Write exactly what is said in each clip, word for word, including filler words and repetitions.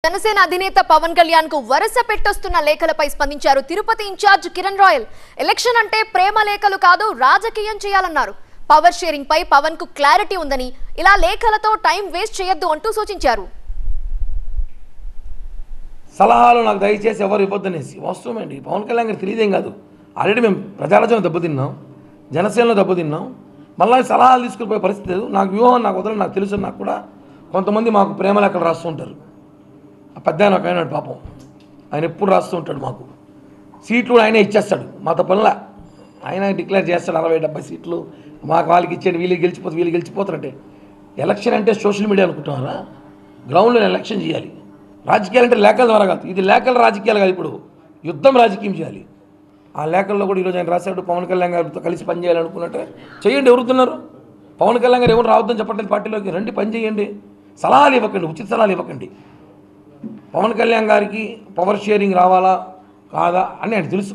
జనసేన అధినేత పవన్ కళ్యాణ్ కు వరుస పెట్టొస్తున్న లేఖలపై స్పందించారు తిరుపతి ఇన్ఛార్జ్ కిరణ్ రాయల్. ఎలక్షన్ అంటే ప్రేమ లేఖలు కాదు, రాజకీయం చేయాలన్నారు. పవర్ షేరింగ్ పై పవన్ కు క్లారిటీ ఉందని, ఇలా లేఖలతో టైం వేస్ట్ చేయొద్దు అంటూ సూచించారు. సలహాలు నాకు దయచేసి ఎవరు ఇవ్వద్దనేసి వాస్తవమేండి. పవన్ కళ్యాణ్ గారికి తెలియదేం కాదు. ఆల్రెడీ మేము ప్రజారాజ్యంలో దెబ్బతిన్నాం, జనసేనలో దెబ్బతిన్నాం. మళ్ళీ సలహాలు తీసుకుపోయే పరిస్థితి లేదు. నాకు వ్యూహం నాకు వదలని నాకు తెలుసు. నాకు కూడా కొంతమంది మాకు ప్రేమ లేఖలు రాస్తూ ఉంటారు. ఆ పెద్ద ఆయన ఒక ఆయన పాపం, ఆయన ఎప్పుడు రాస్తూ ఉంటాడు. మాకు సీట్లు కూడా ఆయనే ఇచ్చేస్తాడు. మాతో పనుల ఆయన డిక్లేర్ చేస్తాడు అరవై డెబ్బై సీట్లు మాకు వాళ్ళకి ఇచ్చేయండి, వీళ్ళు గెలిచిపోతారు వీళ్ళు గెలిచిపోతారంటే. ఎలక్షన్ అంటే సోషల్ మీడియా అనుకుంటున్నారా? గ్రౌండ్లో ఎలక్షన్ చేయాలి. రాజకీయాలు అంటే లేఖల ద్వారా కాదు. ఇది లేఖల రాజకీయాలు కాదు, ఇప్పుడు యుద్ధం రాజకీయం చేయాలి. ఆ లేఖల్లో కూడా ఈరోజు ఆయన రాశాడు, పవన్ కళ్యాణ్ గారితో కలిసి పనిచేయాలనుకున్నట్టే చేయండి. ఎవరుతున్నారు? పవన్ కళ్యాణ్ గారు ఎవరు రావద్దని చెప్పట్లేదు పార్టీలోకి. రండి, పని చేయండి. సలహాలు ఇవ్వకండి, ఉచిత సలహాలు ఇవ్వకండి. పవన్ కళ్యాణ్ గారికి పవర్ షేరింగ్ రావాలా కాదా అని ఆయన తెలుసు.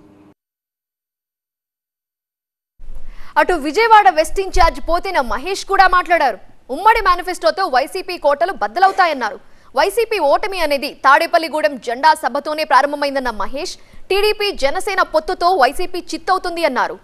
అటు విజయవాడ వెస్ట్ ఇన్ఛార్జ్ పోతిన మహేష్ కూడా మాట్లాడారు. ఉమ్మడి మేనిఫెస్టోతో వైసీపీ కోటలు బద్దలవుతాయన్నారు. వైసీపీ ఓటమి అనేది తాడేపల్లిగూడెం జెండా సభతోనే ప్రారంభమైందన్న మహేష్, టీడీపీ జనసేన పొత్తుతో వైసీపీ చిత్తవుతుంది అన్నారు.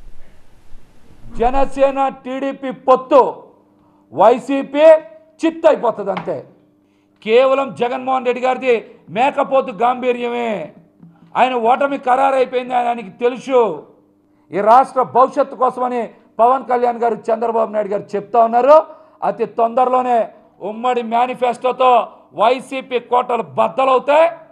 జనసేన టీడీపీ పొత్తు వైసీపీ చిత్ అయిపోతుంది అంతే. కేవలం జగన్మోహన్ రెడ్డి గారిది మేకపోతు గాంభీర్యమే. ఆయన ఓటమి ఖరారైపోయింది, ఆయనకి తెలుసు. ఈ రాష్ట్ర భవిష్యత్తు కోసమని పవన్ కళ్యాణ్ గారు చంద్రబాబు నాయుడు గారు చెప్తా ఉన్నారు. అతి తొందరలోనే ఉమ్మడి మేనిఫెస్టోతో వైసీపీ కోటలు బద్దలవుతాయి.